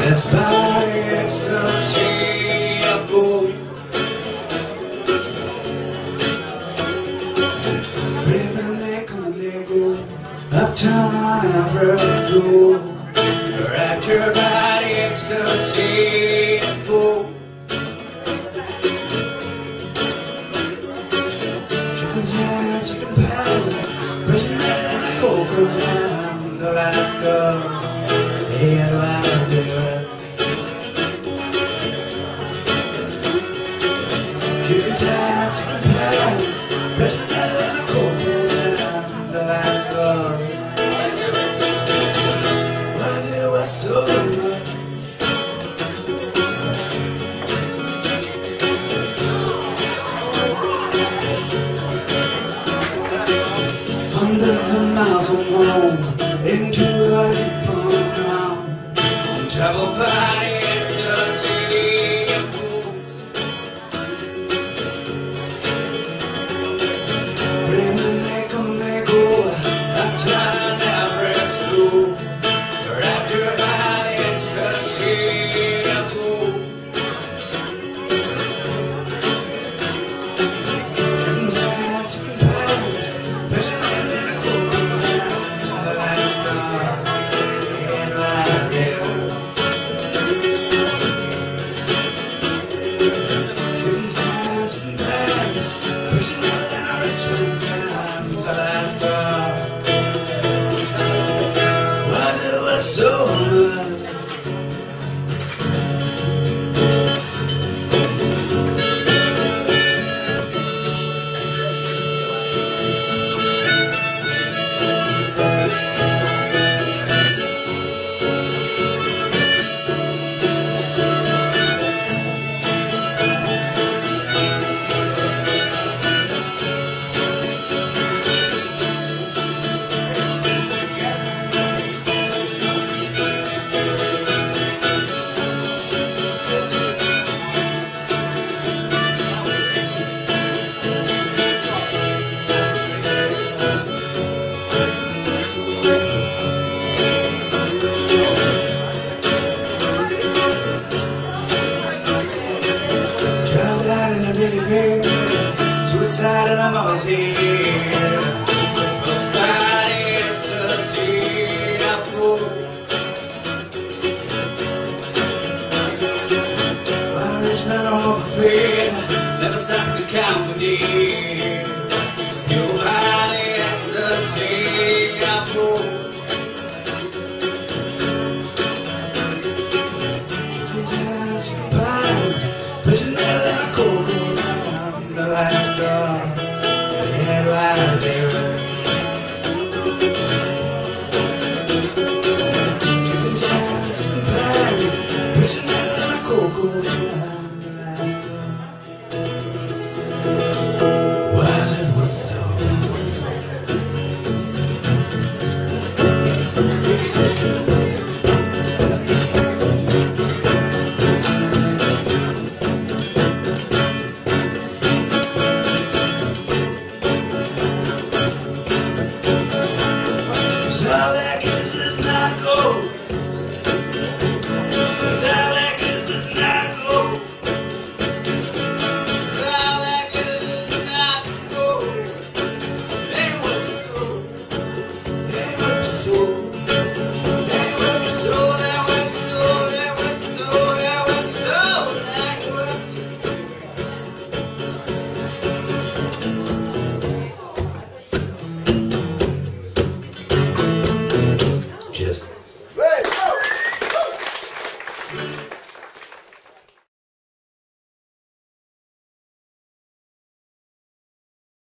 Let's buy ecstasy of gold. Uptown on Everest Road, wrapped your body ecstasy of gold. You can dance, you can paddle, pressing that in a coconut, Alaska. Hey, do I do it? You can dance, you can paddle, pressing that in a coconut, Alaska. So much. Hundreds of miles from home, into a deep underground, travel by ecstasy of gold. Bring them, they come, they go, uptown Everest Road. Wrap your body ecstasy of gold. You can dance, you can paddle, pressing in a coconut, Alaska. And right there. You can dance, you can paddle, pressing in a Richmond, Alaska. Was it was so much. Suicide and I'm always here. Those bodies to see of gold. Irish men are afraid, never stop to count the days.